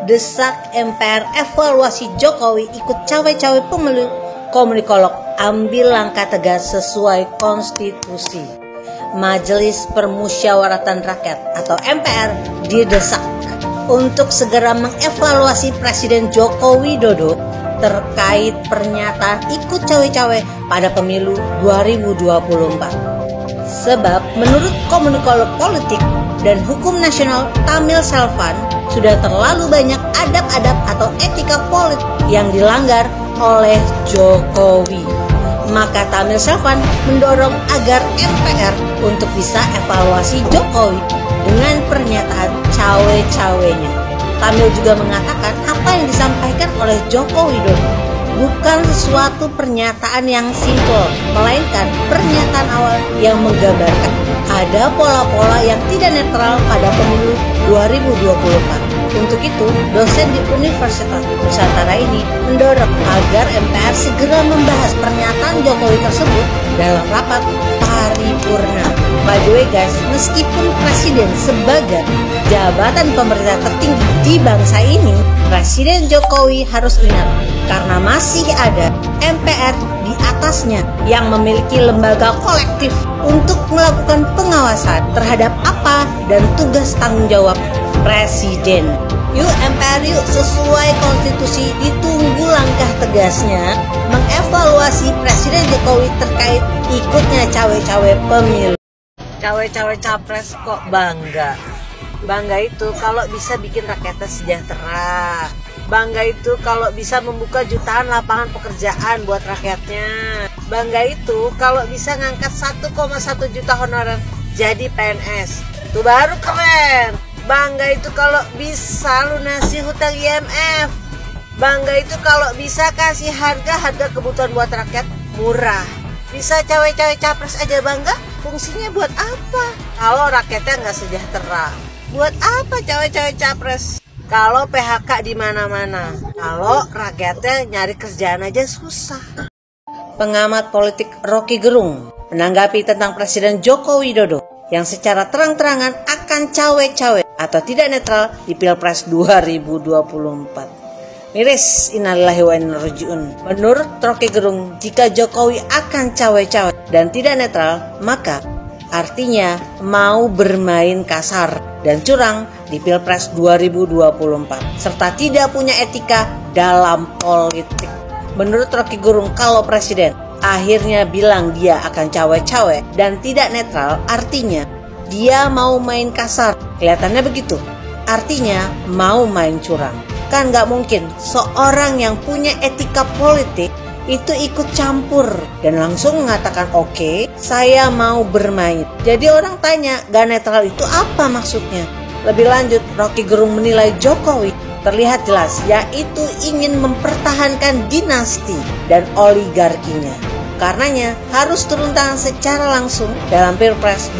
desak MPR evaluasi Jokowi ikut cawe-cawe pemilu, komunikolog ambil langkah tegas sesuai konstitusi. Majelis Permusyawaratan Rakyat atau MPR didesak untuk segera mengevaluasi Presiden Joko Widodo terkait pernyataan ikut cawe-cawe pada pemilu 2024. Sebab menurut komunikolog politik dan hukum nasional Tamil Selvan, sudah terlalu banyak adab-adab atau etika politik yang dilanggar oleh Jokowi. Maka Tamil Selvan mendorong agar MPR untuk bisa evaluasi Jokowi dengan pernyataan cawe-cawenya. Tamil juga mengatakan apa yang disampaikan oleh Joko Widodo bukan sesuatu pernyataan yang simpel, melainkan pernyataan awal yang menggambarkan ada pola-pola yang tidak netral pada pemilu 2024. Untuk itu, dosen di Universitas Nusantara ini mendorong agar MPR segera membahas pernyataan Jokowi tersebut dalam rapat paripurna. By the way guys, meskipun presiden sebagai jabatan pemerintah tertinggi di bangsa ini, Presiden Jokowi harus ingat karena masih ada MPR di atasnya yang memiliki lembaga kolektif untuk melakukan pengawasan terhadap apa dan tugas tanggung jawab presiden. Yuk MPR yuk, sesuai konstitusi ditunggu langkah tegasnya mengevaluasi Presiden Jokowi terkait ikutnya cawe-cawe pemilu. Cawe-cawe capres kok bangga? Bangga itu kalau bisa bikin rakyatnya sejahtera. Bangga itu kalau bisa membuka jutaan lapangan pekerjaan buat rakyatnya. Bangga itu kalau bisa ngangkat 1,1 juta honorer jadi PNS. Itu baru keren. Bangga itu kalau bisa lunasi hutang IMF. Bangga itu kalau bisa kasih harga kebutuhan buat rakyat murah. Bisa cawe-cawe capres aja bangga, fungsinya buat apa? Kalau rakyatnya nggak sejahtera, buat apa cawe-cawe capres? Kalau PHK di mana-mana, kalau rakyatnya nyari kerjaan aja susah. Pengamat politik Rocky Gerung menanggapi tentang Presiden Joko Widodo yang secara terang-terangan akan cawe-cawe atau tidak netral di Pilpres 2024. Miris, innalillahi wa inna ilaihi raji'un. Menurut Rocky Gerung, jika Jokowi akan cawe-cawe dan tidak netral, maka artinya mau bermain kasar dan curang di Pilpres 2024 serta tidak punya etika dalam politik. Menurut Rocky Gerung, kalau presiden akhirnya bilang dia akan cawe-cawe dan tidak netral, artinya dia mau main kasar. Kelihatannya begitu. Artinya mau main curang. Kan gak mungkin seorang yang punya etika politik itu ikut campur dan langsung mengatakan oke, saya mau bermain. Jadi orang tanya, gak netral itu apa maksudnya? Lebih lanjut, Rocky Gerung menilai Jokowi terlihat jelas yaitu ingin mempertahankan dinasti dan oligarkinya. Karenanya harus turun tangan secara langsung dalam Pilpres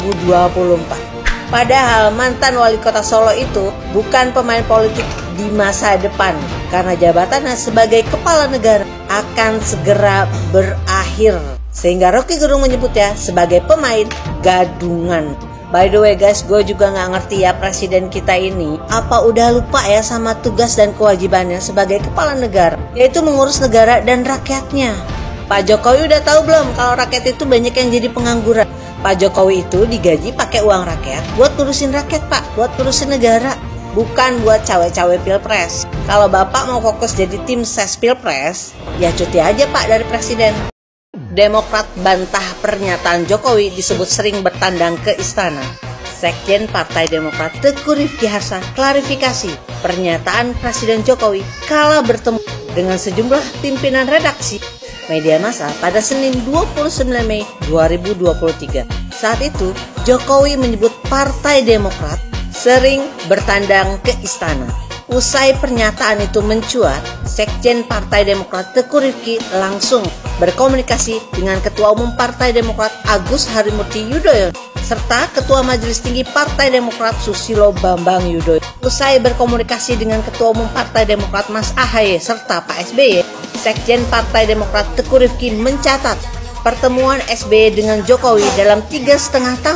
2024. Padahal mantan wali kota Solo itu bukan pemain politik di masa depan karena jabatannya sebagai kepala negara akan segera berakhir. Sehingga Rocky Gerung menyebutnya sebagai pemain gadungan. By the way guys, gue juga gak ngerti ya presiden kita ini apa udah lupa ya sama tugas dan kewajibannya sebagai kepala negara, yaitu mengurus negara dan rakyatnya. Pak Jokowi udah tahu belum kalau rakyat itu banyak yang jadi pengangguran? Pak Jokowi itu digaji pakai uang rakyat buat ngurusin rakyat pak, buat ngurusin negara, bukan buat cawe-cawe pilpres. Kalau bapak mau fokus jadi tim ses pilpres, ya cuti aja pak dari presiden. Demokrat bantah pernyataan Jokowi disebut sering bertandang ke istana. Sekjen Partai Demokrat Teguh Rifki Harsha klarifikasi pernyataan Presiden Jokowi kala bertemu dengan sejumlah pimpinan redaksi media massa pada Senin 29 Mei 2023. Saat itu, Jokowi menyebut Partai Demokrat sering bertandang ke istana. Usai pernyataan itu mencuat, Sekjen Partai Demokrat Teguh Rifki langsung berkomunikasi dengan Ketua Umum Partai Demokrat Agus Harimurti Yudhoyono serta Ketua Majelis Tinggi Partai Demokrat Susilo Bambang Yudhoyono. Usai berkomunikasi dengan Ketua Umum Partai Demokrat Mas Ahaye serta Pak SBY, Sekjen Partai Demokrat Teguh Rifki mencatat pertemuan SBY dengan Jokowi dalam 3,5 tahun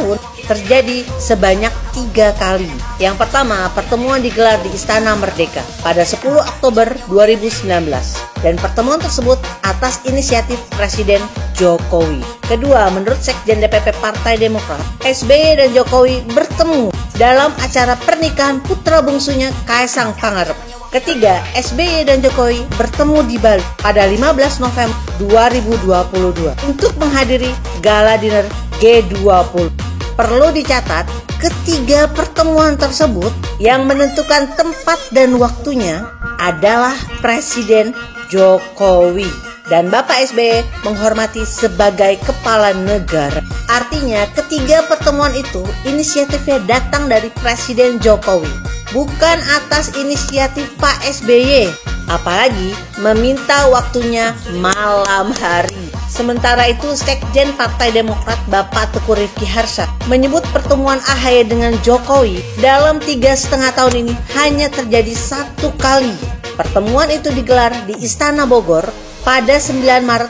terjadi sebanyak 3 kali. Yang pertama, pertemuan digelar di Istana Merdeka pada 10 Oktober 2019 dan pertemuan tersebut atas inisiatif Presiden Jokowi. Kedua, menurut Sekjen DPP Partai Demokrat, SBY dan Jokowi bertemu dalam acara pernikahan putra bungsunya Kaisang Pangarep. Ketiga, SBY dan Jokowi bertemu di Bali pada 15 November 2022 untuk menghadiri gala dinner G20. Perlu dicatat, ketiga pertemuan tersebut yang menentukan tempat dan waktunya adalah Presiden Jokowi dan Bapak SBY menghormati sebagai kepala negara. Artinya, ketiga pertemuan itu inisiatifnya datang dari Presiden Jokowi, bukan atas inisiatif Pak SBY. Apalagi meminta waktunya malam hari. Sementara itu, Sekjen Partai Demokrat Bapak Teguh Rifki Harsha menyebut pertemuan AHY dengan Jokowi dalam 3,5 tahun ini hanya terjadi 1 kali. Pertemuan itu digelar di Istana Bogor pada 9 Maret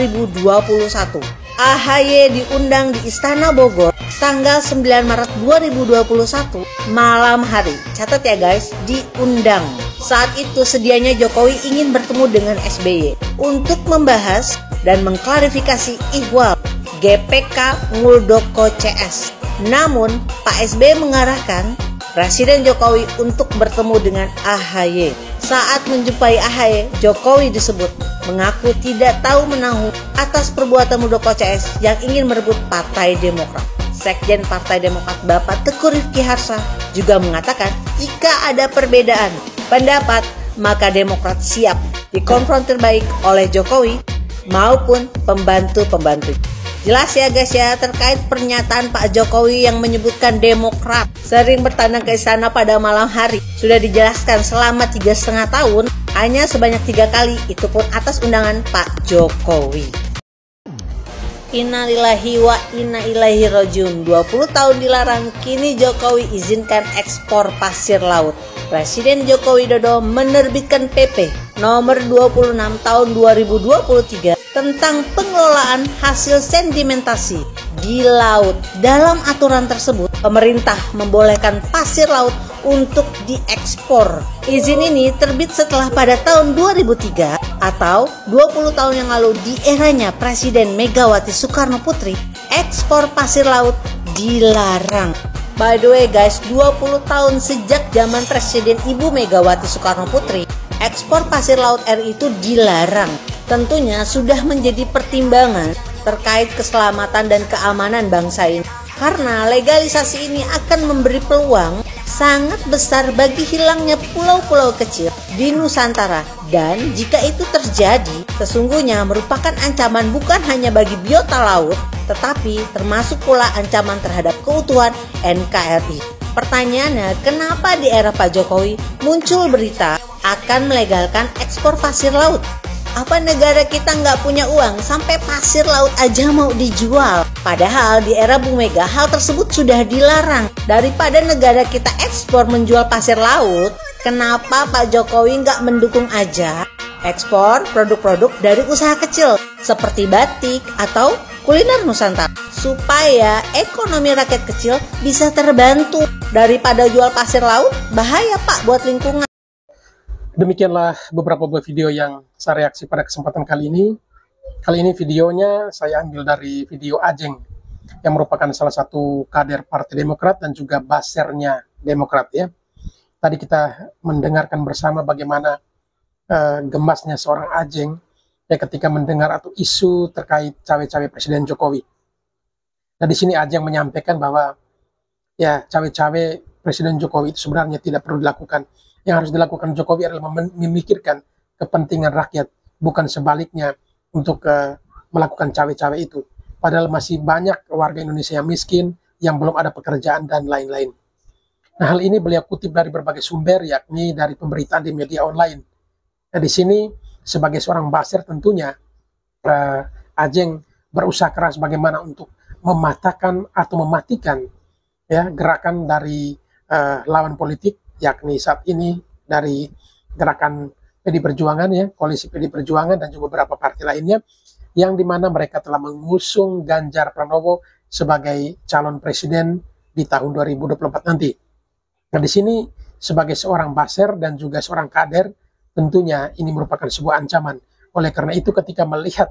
2021. AHY diundang di Istana Bogor tanggal 9 Maret 2021 malam hari. Catat ya guys, diundang. Saat itu sedianya Jokowi ingin bertemu dengan SBY untuk membahas dan mengklarifikasi ihwal GPK Muldoko CS. Namun Pak SBY mengarahkan Presiden Jokowi untuk bertemu dengan AHY. Saat menjumpai AHY, Jokowi disebut mengaku tidak tahu menahu atas perbuatan Muldoko CS yang ingin merebut Partai Demokrat. Sekjen Partai Demokrat Bapak Teguh Rifki Harsha juga mengatakan jika ada perbedaan pendapat maka Demokrat siap dikonfrontir baik oleh Jokowi maupun pembantu-pembantu. Jelas ya guys ya, terkait pernyataan Pak Jokowi yang menyebutkan Demokrat sering bertandang ke istana pada malam hari. Sudah dijelaskan selama 3,5 tahun hanya sebanyak 3 kali, itu pun atas undangan Pak Jokowi. Innalillahi wa inna ilaihi rajiun. 20 tahun dilarang, kini Jokowi izinkan ekspor pasir laut. Presiden Joko Widodo menerbitkan PP nomor 26 tahun 2023 tentang pengelolaan hasil sedimentasi di laut. Dalam aturan tersebut, pemerintah membolehkan pasir laut untuk diekspor. Izin ini terbit setelah pada tahun 2003 atau 20 tahun yang lalu di eranya Presiden Megawati Soekarno Putri, ekspor pasir laut dilarang. By the way guys, 20 tahun sejak zaman Presiden Ibu Megawati Soekarno Putri, ekspor pasir laut RI itu dilarang. Tentunya sudah menjadi pertimbangan terkait keselamatan dan keamanan bangsa ini. Karena legalisasi ini akan memberi peluang sangat besar bagi hilangnya pulau-pulau kecil di Nusantara. Dan jika itu terjadi, sesungguhnya merupakan ancaman bukan hanya bagi biota laut, tetapi termasuk pula ancaman terhadap keutuhan NKRI. Pertanyaannya, kenapa di era Pak Jokowi muncul berita akan melegalkan ekspor pasir laut? Apa negara kita nggak punya uang sampai pasir laut aja mau dijual? Padahal di era Bu Mega hal tersebut sudah dilarang. Daripada negara kita ekspor menjual pasir laut, kenapa Pak Jokowi nggak mendukung aja ekspor produk-produk dari usaha kecil seperti batik atau kuliner Nusantara supaya ekonomi rakyat kecil bisa terbantu daripada jual pasir laut? Bahaya Pak buat lingkungan. Demikianlah beberapa buah video yang saya reaksi pada kesempatan kali ini. Kali ini videonya saya ambil dari video Ajeng yang merupakan salah satu kader Partai Demokrat dan juga basernya Demokrat ya. Tadi kita mendengarkan bersama bagaimana gemasnya seorang Ajeng ya ketika mendengar atau isu terkait cawe-cawe Presiden Jokowi. Nah di sini Ajeng menyampaikan bahwa ya cawe-cawe Presiden Jokowi itu sebenarnya tidak perlu dilakukan. Yang harus dilakukan Jokowi adalah memikirkan kepentingan rakyat, bukan sebaliknya untuk melakukan cawe-cawe itu. Padahal masih banyak warga Indonesia yang miskin, yang belum ada pekerjaan dan lain-lain. Nah hal ini beliau kutip dari berbagai sumber, yakni dari pemberitaan di media online. Nah di sini sebagai seorang baser tentunya Ajeng berusaha keras bagaimana untuk mematahkan atau mematikan ya gerakan dari lawan politik, yakni saat ini dari gerakan PD Perjuangan ya, koalisi PD Perjuangan dan juga beberapa partai lainnya yang dimana mereka telah mengusung Ganjar Pranowo sebagai calon presiden di tahun 2024 nanti. Nah, di sini sebagai seorang buzzer dan juga seorang kader, tentunya ini merupakan sebuah ancaman. Oleh karena itu, ketika melihat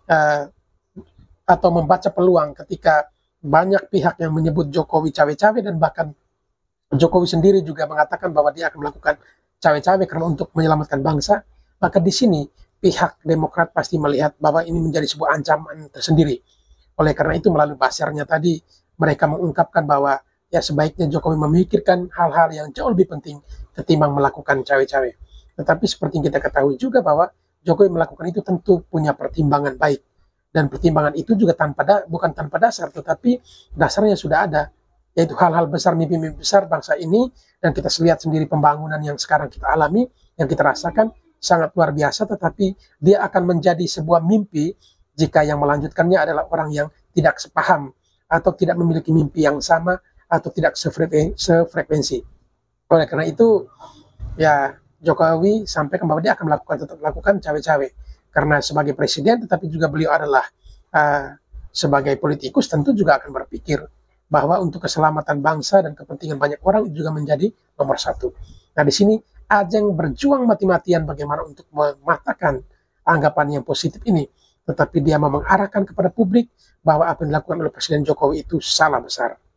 atau membaca peluang ketika banyak pihak yang menyebut Jokowi cawe-cawe, dan bahkan Jokowi sendiri juga mengatakan bahwa dia akan melakukan cawe-cawe karena untuk menyelamatkan bangsa, maka di sini pihak Demokrat pasti melihat bahwa ini menjadi sebuah ancaman tersendiri. Oleh karena itu, melalui buzzernya tadi, mereka mengungkapkan bahwa ya sebaiknya Jokowi memikirkan hal-hal yang jauh lebih penting ketimbang melakukan cawe-cawe. Tetapi seperti yang kita ketahui juga bahwa Jokowi melakukan itu tentu punya pertimbangan baik. Dan pertimbangan itu juga bukan tanpa dasar, tetapi dasarnya sudah ada, yaitu hal-hal besar, mimpi-mimpi besar bangsa ini. Dan kita lihat sendiri pembangunan yang sekarang kita alami, yang kita rasakan sangat luar biasa, tetapi dia akan menjadi sebuah mimpi jika yang melanjutkannya adalah orang yang tidak sepaham atau tidak memiliki mimpi yang sama atau tidak sefrekuensi. Oleh karena itu, ya Jokowi sampaikan bahwa dia akan tetap melakukan cawe-cawe karena sebagai presiden, tetapi juga beliau adalah sebagai politikus tentu juga akan berpikir bahwa untuk keselamatan bangsa dan kepentingan banyak orang juga menjadi nomor satu. Nah, di sini Ajeng berjuang mati-matian bagaimana untuk mematahkan anggapan yang positif ini, tetapi dia mau mengarahkan kepada publik bahwa apa yang dilakukan oleh Presiden Jokowi itu salah besar.